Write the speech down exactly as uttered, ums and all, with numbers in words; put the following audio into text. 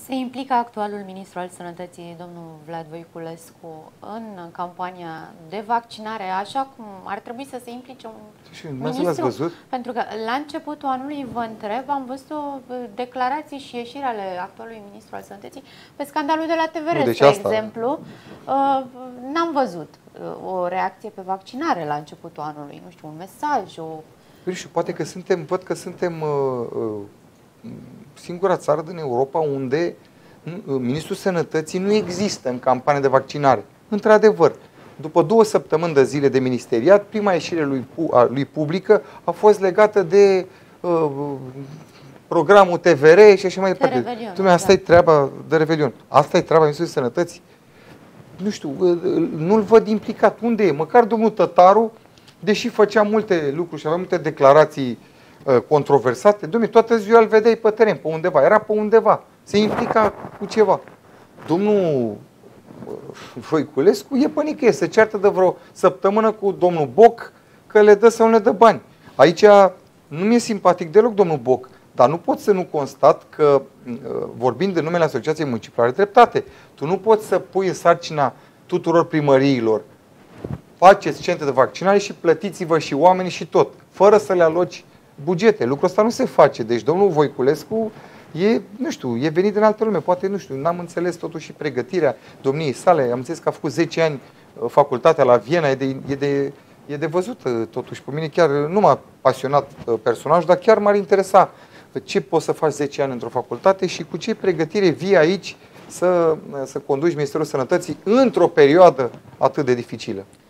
Se implică actualul ministru al Sănătății, domnul Vlad Voiculescu, în campania de vaccinare, așa cum ar trebui să se implice un și ministru? Văzut? Pentru că la începutul anului, vă întreb, am văzut o declarație și ieșire ale actualului ministru al Sănătății pe scandalul de la T V R, deci spre asta... exemplu. N-am văzut o reacție pe vaccinare la începutul anului, nu știu, un mesaj, o... Și poate că suntem, văd că suntem uh, uh, singura țară din Europa unde Ministrul Sănătății nu există în campanie de vaccinare. Într-adevăr, după două săptămâni de zile de ministeriat, prima ieșire lui, lui publică a fost legată de uh, programul T V R și așa mai departe. Dumnezeu, asta da. e treaba de Revelion. Asta e treaba Ministrului Sănătății. Nu știu, nu-l văd implicat. Unde e? Măcar domnul Tătaru, deși făcea multe lucruri și avea multe declarații uh, controversate, domnule, toată ziua îl vedeai pe teren, pe undeva, era pe undeva, se implica cu ceva. Domnul Voiculescu e pe nicăieri, se ceartă de vreo săptămână cu domnul Boc că le dă sau nu le dă bani. Aici nu mi-e simpatic deloc domnul Boc, dar nu pot să nu constat că, vorbind de numele Asociației Municipale, dreptate. Tu nu poți să pui în sarcina tuturor primăriilor: faceți centre de vaccinare și plătiți-vă și oamenii și tot, fără să le aloci bugete. Lucrul ăsta nu se face. Deci domnul Voiculescu e, nu știu, e venit din altă lume. Poate, nu știu, n-am înțeles totuși pregătirea domniei sale. Am înțeles că a făcut zece ani facultatea la Viena. E de, e de, e de văzut totuși. Pe mine chiar nu m-a pasionat personajul, dar chiar m-ar interesa ce poți să faci zece ani într-o facultate și cu ce pregătire vii aici să, să conduci Ministerul Sănătății într-o perioadă atât de dificilă.